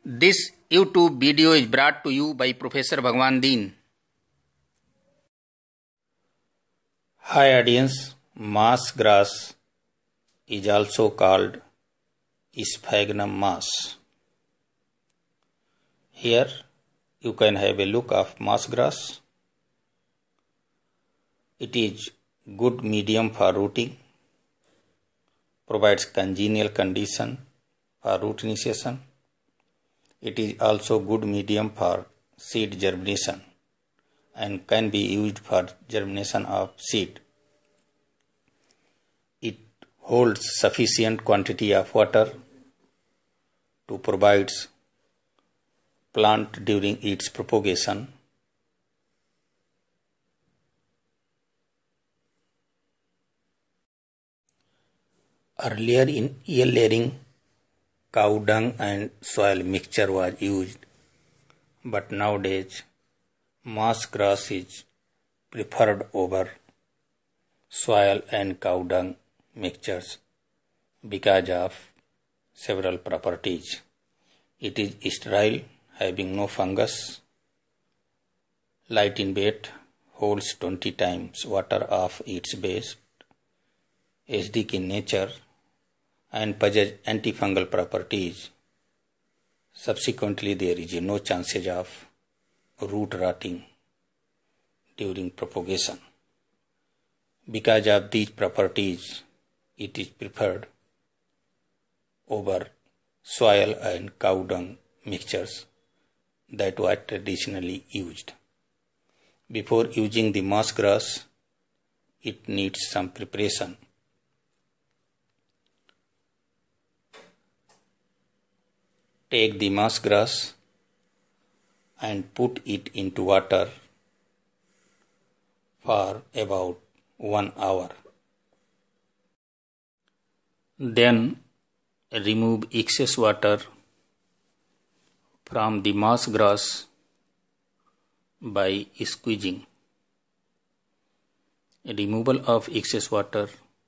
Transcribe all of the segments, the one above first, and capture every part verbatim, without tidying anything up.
This YouTube video is brought to you by Professor Bhagwan Deen. Hi audience, moss grass is also called sphagnum moss. Here you can have a look of moss grass. It is good medium for rooting, provides congenial condition for root initiation. It is also good medium for seed germination and can be used for germination of seed. It holds sufficient quantity of water to provide plant during its propagation. Earlier in ear layering, cow dung and soil mixture was used, but nowadays moss grass is preferred over soil and cow dung mixtures because of several properties. It is sterile, having no fungus, light in weight, holds twenty times water of its base, acidic in nature, and possess antifungal properties. Subsequently, there is no chances of root rotting during propagation. Because of these properties, it is preferred over soil and cow dung mixtures that were traditionally used. Before using the moss grass, it needs some preparation. Take the moss grass and put it into water for about one hour. Then remove excess water from the moss grass by squeezing. Removal of excess water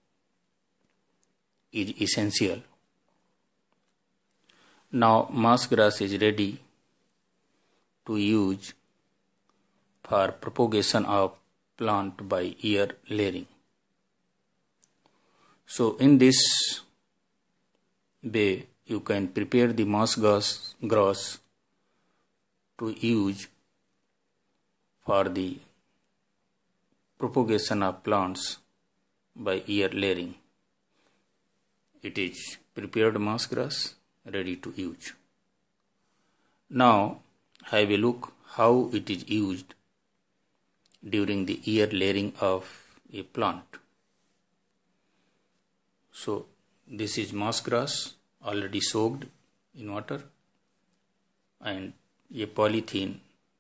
is essential. Now moss grass is ready to use for propagation of plant by ear layering. So in this way you can prepare the moss grass, grass to use for the propagation of plants by ear layering. It is prepared moss grass ready to use. Now have a look how it is used during the ear layering of a plant. So this is moss grass already soaked in water and a polythene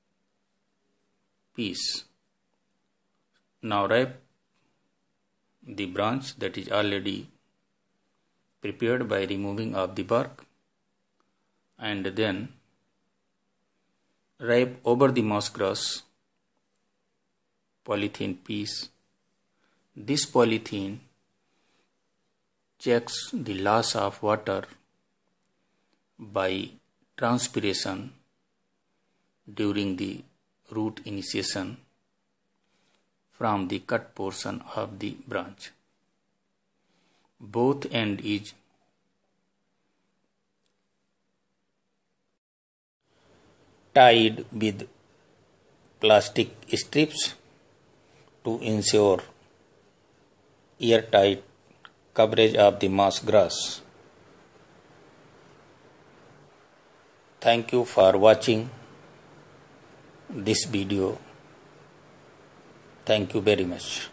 piece. Now wrap the branch that is already prepared by removing of the bark, and then wrap over the moss grass polythene piece. This polythene checks the loss of water by transpiration during the root initiation from the cut portion of the branch. Both end is tied with plastic strips to ensure airtight coverage of the moss grass. Thank you for watching this video. Thank you very much.